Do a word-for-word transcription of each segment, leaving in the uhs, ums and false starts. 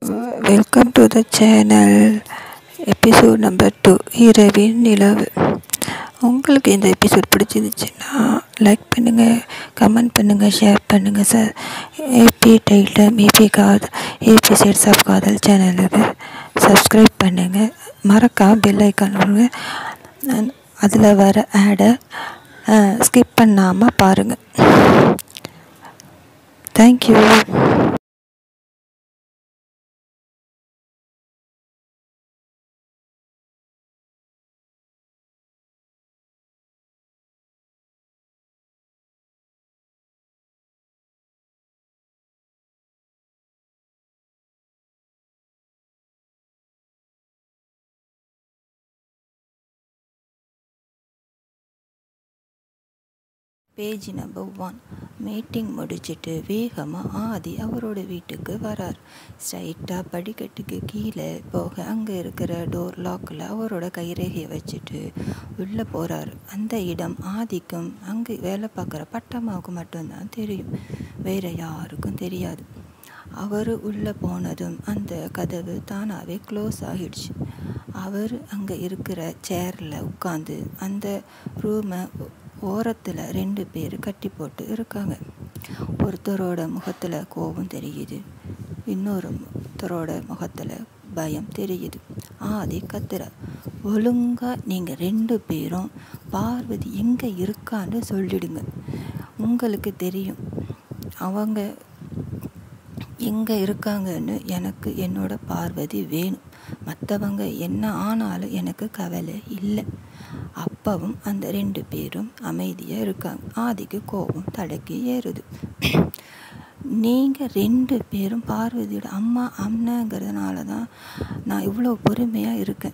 Welcome to the channel. Episode number two, இரவின் நிலவு. உங்களுக்கு இந்த எபிசோட் பிடிச்சிருந்துச்சுன்னா லைக் பண்ணுங்கள், கமெண்ட் பண்ணுங்கள், ஷேர் பண்ணுங்கள் சார். ஏபி டைட்டம் ஏபி காதல் ஏபி செட்ஸ் ஆஃப் காதல் சேனலுக்கு சப்ஸ்கிரைப் பண்ணுங்கள். மறக்காம பெல் ஐக்கான் கொடுங்க. அதில் வர ஆடை ஸ்கிப் பண்ணாமல் பாருங்கள். Thank you. Page number one. Meeting முடிச்சுட்டு வேகமாக ஆதி அவரோட வீட்டுக்கு வரார். ஸ்ட்ரைட்டாக படிக்கட்டுக்கு கீழே போக அங்கே இருக்கிற டோர் லாக்கில் அவரோட கைரேகையை வச்சுட்டு உள்ளே போகிறார். அந்த இடம் ஆதிக்கும் அங்கே வேலை பார்க்குற பட்டம்மாவுக்கு மட்டும்தான் தெரியும், வேறு யாருக்கும் தெரியாது. அவர் உள்ளே போனதும் அந்த கதவு தானாகவே க்ளோஸ் ஆகிடுச்சு. அவர் அங்கே இருக்கிற சேரில் உட்காந்து அந்த ரூமை ஓரத்தில் ரெண்டு பேர் கட்டி போட்டு இருக்காங்க. ஒருத்தரோட முகத்தில் கோபம் தெரியுது, இன்னொருத்தரோட முகத்தில் பயம் தெரியுது. ஆதி கத்துற, ஒழுங்கா நீங்கள் ரெண்டு பேரும் பார்வதி எங்கே இருக்கான்னு சொல்லிடுங்க. உங்களுக்கு தெரியும் அவங்க எங்கே இருக்காங்கன்னு. எனக்கு என்னோட பார்வதி வேணும். மற்றவங்க என்ன ஆனாலும் எனக்கு கவலை இல்லை. அப்பவும் அந்த ரெண்டு பேரும் அமைதியாக இருக்காங்க. ஆதிக்கு கோபம் தலைக்கு ஏறுது. நீங்கள் ரெண்டு பேரும் பார்வதியோட அம்மா அண்ணங்கிறதுனால தான் நான் இவ்வளோ பொறுமையாக இருக்கேன்.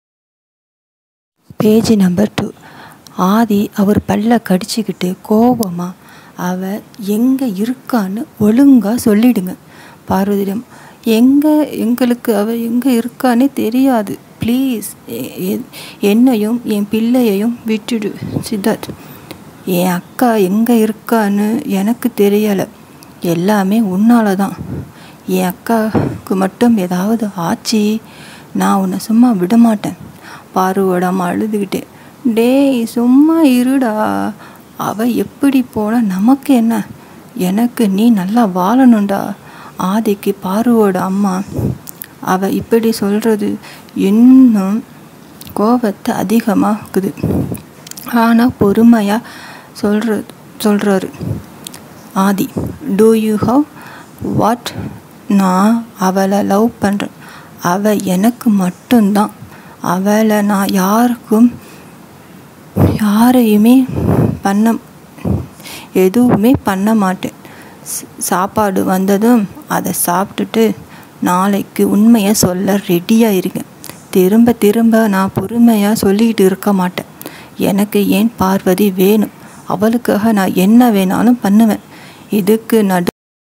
Page number two. ஆதி அவர் பல்ல கடிச்சிக்கிட்டு கோபமாக, அவ எங்கே இருக்கான்னு ஒழுங்காக சொல்லிடுங்க. பார்வதியிடம், எங்கே எங்களுக்கு அவள் எங்கே இருக்கானே தெரியாது, ப்ளீஸ் என்னையும் என் பிள்ளையையும் விட்டுடு. சித்தார்த், என் அக்கா எங்கே இருக்கான்னு எனக்கு தெரியலை, எல்லாமே உன்னால தான். என் அக்காவுக்கு மட்டும் ஏதாவது ஆச்சு, நான் உன்னை சும்மா விட மாட்டேன். பார்வோடாமல் அழுதுகிட்டேன். டேய் சும்மா இருடா, அவள் எப்படி போன நமக்கு என்ன, எனக்கு நீ நல்லா வாழணுண்டா. ஆதிக்கு பார்வோட அம்மா அவ இப்படி சொல்கிறது இன்னும் கோபத்தை அதிகமாகுது. ஆனால் பொறுமையாக சொல்கிற சொல்கிறாரு Aadhi. Do you have what? நான் அவளை லவ் பண்ணுறேன். அவள் எனக்கு மட்டும்தான். அவளை நான் யாருக்கும் யாரையுமே பண்ண எதுவுமே பண்ண மாட்டேன். சாப்பாடு வந்ததும் அதை சாப்பிட்டுட்டு நாளைக்கு உண்மையை சொல்ல ரெடியாக இருங்க. திரும்ப திரும்ப நான் பொறுமையாக சொல்லிக்கிட்டு இருக்க மாட்டேன். எனக்கு ஏன் பார்வதி வேணும், அவளுக்காக நான் என்ன வேணாலும் பண்ணுவேன். இதுக்கு நடு.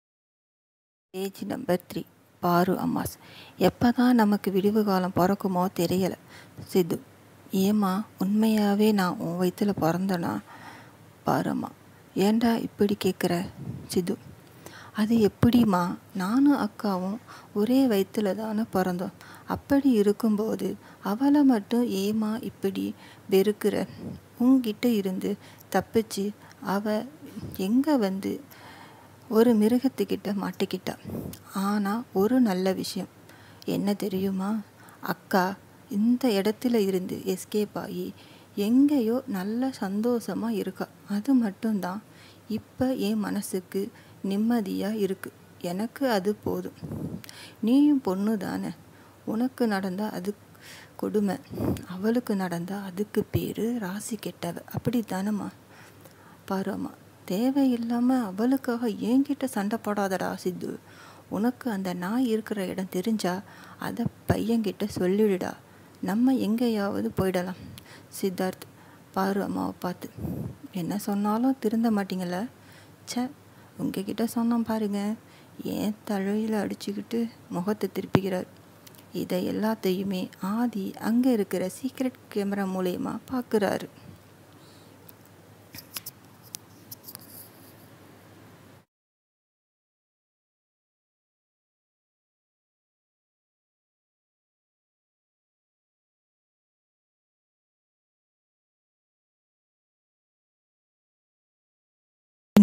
Page number three. பாரு அம்மாஸ். எப்போ தான் நமக்கு விடிவு காலம் பிறக்குமோ தெரியலை. சித்து, ஏம்மா உண்மையாகவே நான் உன் வயிற்றில் பிறந்தனா? பாரும்மா, ஏண்டா இப்படி கேட்குற? சித்து, அது எப்படிம்மா, நானும் அக்காவும் ஒரே வயிற்றில் தானே பிறந்தோம். அப்படி இருக்கும்போது அவளை மட்டும் ஏமா இப்படி வெறுக்கிற? உங்ககிட்ட இருந்து தப்பிச்சு அவள் எங்கே வந்து ஒரு மிருகத்துக்கிட்ட மாட்டிக்கிட்டா. ஆனால் ஒரு நல்ல விஷயம் என்ன தெரியுமா, அக்கா இந்த இடத்துல இருந்து எஸ்கேப் ஆகி எங்கேயோ நல்ல சந்தோஷமாக இருக்கா. அது மட்டும்தான் இப்போ என் மனசுக்கு நிம்மதியாக இருக்குது. எனக்கு அது போதும். நீயும் பொண்ணு தானே, உனக்கு நடந்தால் அது கொடுமை, அவளுக்கு நடந்தால் அதுக்கு பேர் ராசி கெட்டவ, அப்படி தானம்மா? பாரும்மா, தேவையில்லாமல் அவளுக்காக என்கிட்ட சண்டை போடாதடா சித்து. உனக்கு அந்த நாய் இருக்கிற இடம் தெரிஞ்சா அதை பையன்கிட்ட சொல்லிடுடா, நம்ம எங்கேயாவது போயிடலாம். சித்தார்த் பாரு அம்மாவை பார்த்து, என்ன சொன்னாலும் திருந்த மாட்டீங்கள? சே, உங்ககிட்ட சொன்னோம் பாருங்க, ஏன் தலையில் அடிச்சுக்கிட்டு முகத்தை திருப்பிக்கிறார். இதை எல்லாத்தையுமே ஆதி அங்கே இருக்கிற சீக்ரெட் கேமரா மூலயமா பார்க்குறாரு.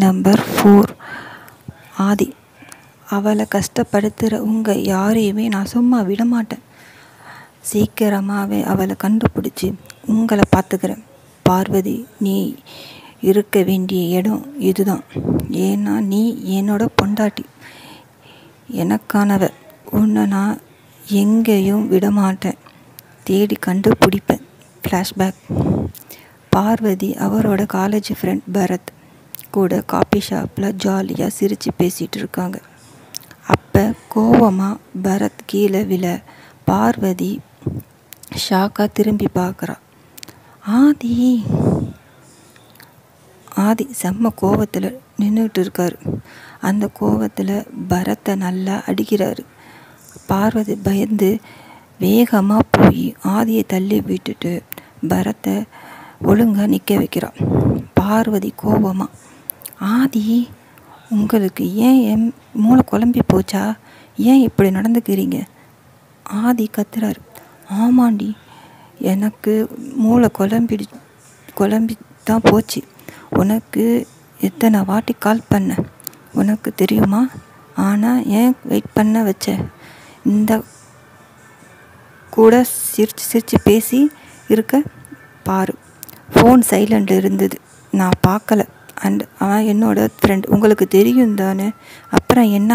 Number four. ஆதி, அவளை கஷ்டப்படுத்துகிற உங்கள் யாரையுமே நான் சும்மா விட மாட்டேன். சீக்கிரமாகவே அவளை கண்டுபிடிச்சி உங்களை பார்த்துக்கிறேன். பார்வதி, நீ இருக்க வேண்டிய இடம் இதுதான். ஏன்னா நீ என்னோட பொண்டாட்டி, எனக்கானவ. உன்னை நான் எங்கேயும் விடமாட்டேன், தேடி கண்டுபிடிப்பேன். ஃப்ளாஷ்பேக். பார்வதி அவரோட காலேஜ் ஃப்ரெண்ட் பரத் கூட காஃபி ஷாப்பில் ஜாலியாக சிரித்து பேசிகிட்டு இருக்காங்க. அப்போ கோவமாக பரத் கீழே விழ பார்வதி ஷாக்காக திரும்பி பார்க்குறா. ஆதி ஆதி செம்ம கோவத்தில் நின்றுட்டு இருக்காரு. அந்த கோவத்தில் பரத்தை நல்லா அடிக்கிறாரு. பார்வதி பயந்து வேகமாக போய் ஆதியை தள்ளி விட்டுட்டு பரத்தை ஒழுங்காக நிற்க வைக்கிறான். பார்வதி கோபமாக, ஆதி, உங்களுக்கு ஏன் என் மூளை குழம்பி போச்சா? ஏன் இப்படி நடந்துக்கிறீங்க? ஆதி கத்துறாரு. ஆமாண்டி, எனக்கு மூளை குழம்பிடி குழம்பி தான் போச்சு. உனக்கு எத்தனை வாட்டி கால் பண்ண உனக்கு தெரியுமா? ஆனால் ஏன் வெயிட் பண்ண வச்ச? இந்த கூட சிரிச்சு சிரிச்சு பேசி இருக்க பாரு. ஃபோன் சைலண்டில் இருந்தது, நான் பார்க்கல. அண்ட் அவன் என்னோட ஃப்ரெண்ட், உங்களுக்கு தெரியும் தானே. அப்புறம் என்ன?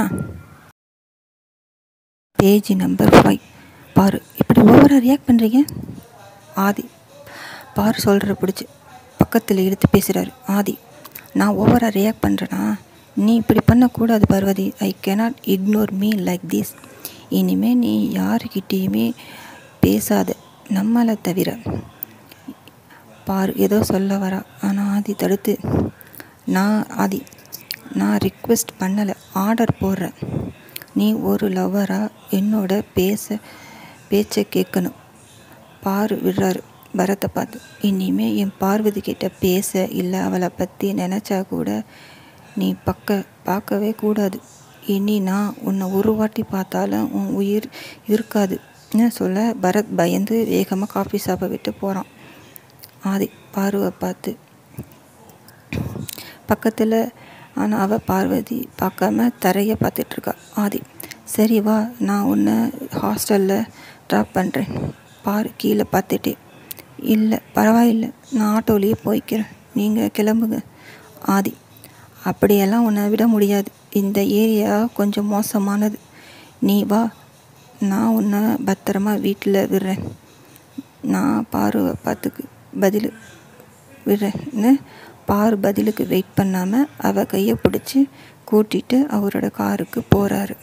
Page number five. பாரு, இப்படி ஓவராக ரியாக்ட் பண்ணுறீங்க. ஆதி பாரு சொல்கிற பிடிச்சி பக்கத்தில் இழுத்து பேசுகிறாரு. ஆதி, நான் ஓவராக ரியாக்ட் பண்ணுறேன்னா? நீ இப்படி பண்ணக்கூடாது Parvathi. I cannot ignore me like this. இனிமேல் நீ யாருக்கிட்டேயுமே பேசாத, நம்மளை தவிர. பாரு ஏதோ சொல்ல வரா. ஆனால் ஆதி தடுத்து, நான் ஆதி நான் ரிக்வெஸ்ட் பண்ணலை, ஆர்டர் போடுறேன். நீ ஒரு லவ்வராக என்னோட பேச பேச்சை கேட்கணும். பாரு விடுறாரு பரத்தை பார்த்து. இனிமேல் என் பார்வதி கிட்ட பேச இல்லை அவளை பற்றி நினச்சா கூட நீ பக்க பார்க்கவே கூடாது. இனி நான் உன்னை ஒரு வாட்டி பார்த்தாலும் உன் உயிர் இருக்காதுன்னு சொல்ல பரத் பயந்து வேகமாக காஃபி ஷாப்பை விட்டு போகிறான். ஆதி பார்வை பார்த்து பக்கத்தில். ஆனால் அவள் பார்வதி பார்க்காம தரையை பார்த்துட்ருக்கா. ஆதி, சரி வா, நான் உன்னை ஹாஸ்டலில் ட்ராப் பண்ணுறேன். பாரு கீழே பார்த்துட்டே. இல்லை பரவாயில்லை, நான் ஆட்டோலேயே போய்க்கிறேன், நீங்கள் கிளம்புங்க. ஆதி, அப்படியெல்லாம் உன்னை விட முடியாது. இந்த ஏரியா கொஞ்சம் மோசமானது. நீ வா, நான் உன்னை பத்திரமா வீட்டில் விடுறேன். நான் பாரு பார்த்துக்கு பதில் விடுறேன்னு பாரு பதிலுக்கு வெயிட் பண்ணாமல் அவள் கையை பிடிச்சி கூட்டிகிட்டு அவரோட காருக்கு போகிறாரு.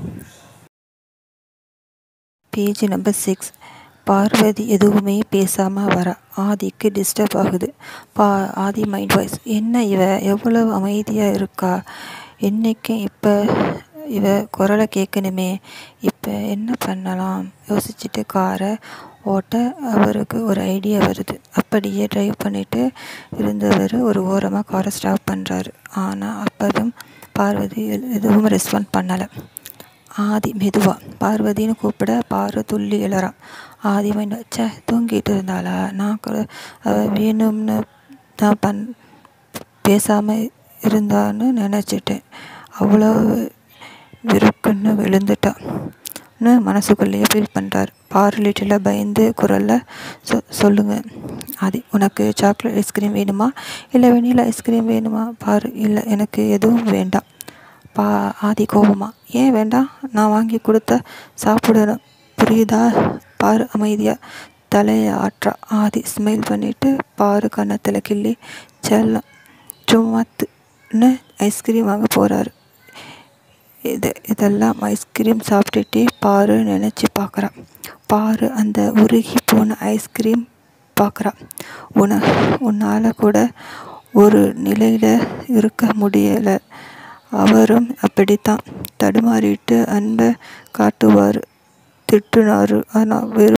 Page number six. பார்வதி எதுவுமே பேசாமல் வர ஆதிக்கு டிஸ்டர்ப் ஆகுது. பா ஆதி மைண்ட் வாய்ஸ், என்ன இவ எவ்வளவு அமைதியாக இருக்கா? என்றைக்கும் இப்போ இவ குரலை கேட்கணுமே, இப்போ என்ன பண்ணலாம் யோசிச்சுட்டு காரை ஓட்ட அவருக்கு ஒரு ஐடியா வருது. அப்படியே ட்ரைவ் பண்ணிட்டு இருந்தவர் ஒரு ஓரமாக காரை ஸ்டாப் பண்ணுறாரு. ஆனால் அப்பவும் பார்வதி எதுவும் ரெஸ்பாண்ட் பண்ணலை. ஆதி மெதுவாக பார்வதின்னு கூப்பிட பாரு துள்ளி எழறான். ஆதி மைண்ட், சே தூங்கிட்டு இருந்தாளா? நான் கூட அவள் வேணும்னு தான் பண் பேசாமல் இருந்தான்னு நினச்சிட்டேன். அவ்வளோ விருக்குன்னு விழுந்துட்டான்னு மனசுக்குள்ளேயே ஃபீல் பண்ணுறாரு. பாரு லிட்டில் பயந்து குரலில் சொ சொல்லுங்கள் ஆதி, உனக்கு சாக்லேட் ஐஸ்கிரீம் வேணுமா இல்லை வெண்ணிலா ஐஸ்கிரீம் வேணுமா? பாரு, இல்லை எனக்கு எதுவும் வேண்டாம். பா ஆதி கோபமா, ஏன் வேண்டாம்? நான் வாங்கி கொடுத்த சாப்பிடணும், புரியுதா? பாரு அமைதியாக தலையை ஆற்றா. ஆதி ஸ்மைல் பண்ணிவிட்டு பாரு கன்னத்தில் கிள்ளி செல்லம் சும்மாத்துன்னு ஐஸ்கிரீம் வாங்க போகிறாரு. இது இதெல்லாம் ஐஸ்கிரீம் சாப்பிட்டுட்டே பாரு நினச்சி பார்க்குறான். பாரு அந்த உருகி போன ஐஸ்கிரீம் பார்க்குறா. உன உன்னால் கூட ஒரு நிலையில் இருக்க முடியலை. அவரும் அப்படித்தான் தடுமாறிட்டு அன்பை காட்டுவார், திட்டுனார். ஆனால் வெறும்.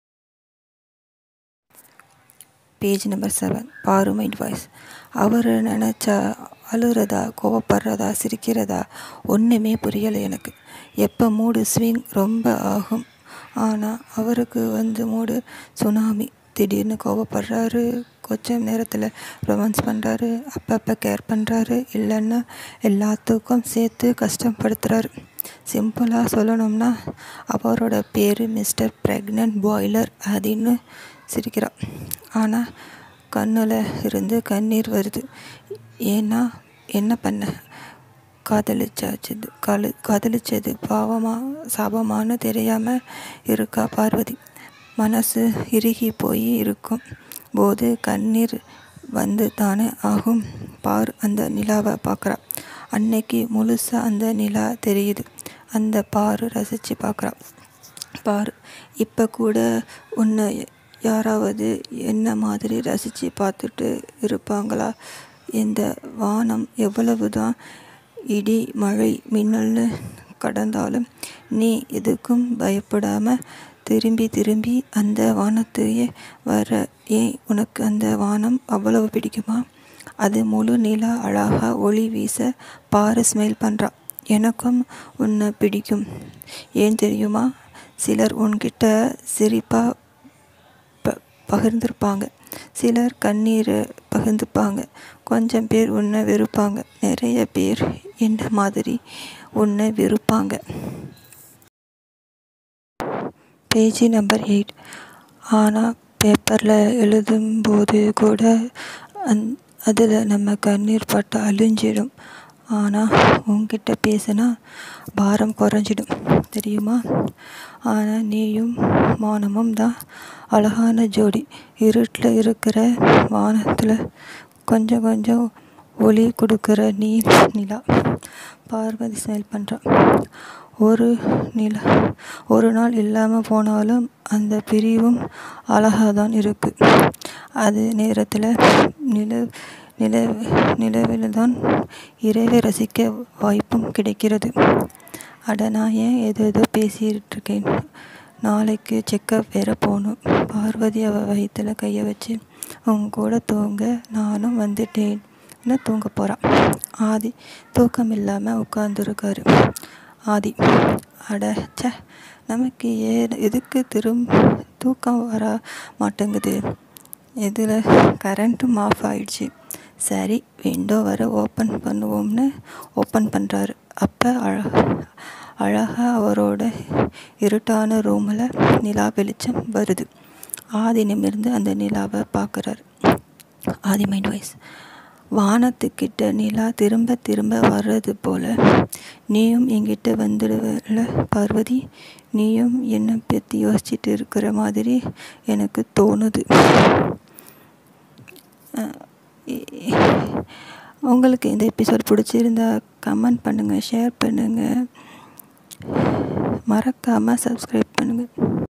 Page number seven. பாரு மைண்ட் வாய்ஸ். அவர் நினச்சா அழுறதா கோவப்படுறதா சிரிக்கிறதா ஒன்றுமே புரியலை எனக்கு. எப்போ மூடு ஸ்விங் ரொம்ப ஆகும், ஆனால் அவருக்கு வந்து மூடு சுனாமி திடீர்னு கோவப்படுறாரு, கொஞ்சம் நேரத்தில் ரொமான்ஸ் பண்ணுறாரு, அப்பப்போ கேர் பண்ணுறாரு, இல்லைன்னா எல்லாத்துக்கும் சேர்த்து கஷ்டப்படுத்துகிறாரு. சிம்பிளாக சொல்லணும்னா அவரோட பேர் மிஸ்டர் ப்ரெக்னென்ட் பாய்லர் அப்படின்னு சிரிக்கிறான். ஆனால் கண்ணில் இருந்து கண்ணீர் வருது. ஏன்னா என்ன பண்ண, காதலிச்சாச்சது காலு காதலிச்சது பாவமா சாபமானு தெரியாமல் இருக்கா பார்வதி. மனசு இறுகி போய் இருக்கும் போது கண்ணீர் வந்து தானே ஆகும். பார், அந்த நிலாவை பார்க்குறா. அன்னைக்கு முழுசாக அந்த நிலா தெரியுது. அந்த பாரு ரசித்து பார்க்குறா. பாரு, இப்போ கூட உன்னை யாராவது என்ன மாதிரி ரசித்து பார்த்துட்டு இருப்பாங்களா? இந்த வானம் எவ்வளவு தான் இடி மழை மின்னல்னு கடந்தாலும் நீ எதுக்கும் பயப்படாமல் திரும்பி திரும்பி அந்த வானத்தையே வர. ஏன் உனக்கு அந்த வானம் அவ்வளவு பிடிக்குமா? அது முழு நிலா அழகாக ஒளி வீச பாரு ஸ்மைல் பண்ணுறா. எனக்கும் உன்னை பிடிக்கும். ஏன் தெரியுமா? சிலர் உன்கிட்ட சிரிப்பாக ப பகிர்ந்திருப்பாங்க, சிலர் கண்ணீரை பகிர்ந்துப்பாங்க, கொஞ்சம் பேர் உன்னை வெறுப்பாங்க, நிறைய பேர் என்ன மாதிரி உன்னை வெறுப்பாங்க. Page number eight. ஆனால் பேப்பரில் எழுதும்போது கூட அந் அதில் நம்ம கண்ணீர் பட்டு அழிஞ்சிடும். ஆனால் உன்கிட்ட பேசினா பாரம் குறைஞ்சிடும் தெரியுமா? ஆனால் நீயும் வானமும் தான் அழகான ஜோடி. இருட்டில் இருக்கிற வானத்தில் கொஞ்சம் கொஞ்சம் ஒளி கொடுக்குற நீ நிலா. பார்வதி ஸ்மைல் பண்ணுறான். ஒரு நிலா ஒரு நாள் இல்லாமல் போனாலும் அந்த பிரிவும் அழகாக தான் இருக்குது. அது நேரத்தில் நில நில நிலவில் தான் இறைவை ரசிக்க வாய்ப்பும் கிடைக்கிறது. அட, நான் ஏன் ஏதோ ஏதோ பேசிகிட்டு இருக்கேன். நாளைக்கு செக்கப் வேற போகணும். பார்வதி அவள் வயிற்றுல கையை வச்சு, உங்க கூட தூங்க நானும் வந்துட்டேன்னு தூங்க போகிறான். ஆதி தூக்கம் இல்லாமல் உட்காந்துருக்காரு. ஆதி, அட சே, நமக்கு ஏ எதுக்கு திரும்ப தூக்கம் வர மாட்டேங்குது. இதில் கரண்ட்டும் ஆஃப் ஆயிடுச்சு. சரி, விண்டோ வர ஓப்பன் பண்ணுவோம்னு ஓப்பன் பண்ணுறாரு. அப்போ அழ அழகாக அவரோட இருட்டான ரூமில் நிலா வெளிச்சம் வருது. ஆதி நிமிர்ந்து அந்த நிலாவை பார்க்குறாரு. ஆதி மைண்ட் வாய்ஸ், வானத்துக்கிட்ட நிலா திரும்ப திரும்ப வர்றது போல் நீயும் என்கிட்ட வந்துடுவல பார்வதி. நீயும் என்னை பற்றி யோசிச்சுட்டு இருக்கிற மாதிரி எனக்கு தோணுது. உங்களுக்கு இந்த எபிசோட் பிடிச்சிருந்தா கமெண்ட் பண்ணுங்கள், ஷேர் பண்ணுங்கள், மறக்காமல் சப்ஸ்கிரைப் பண்ணுங்கள்.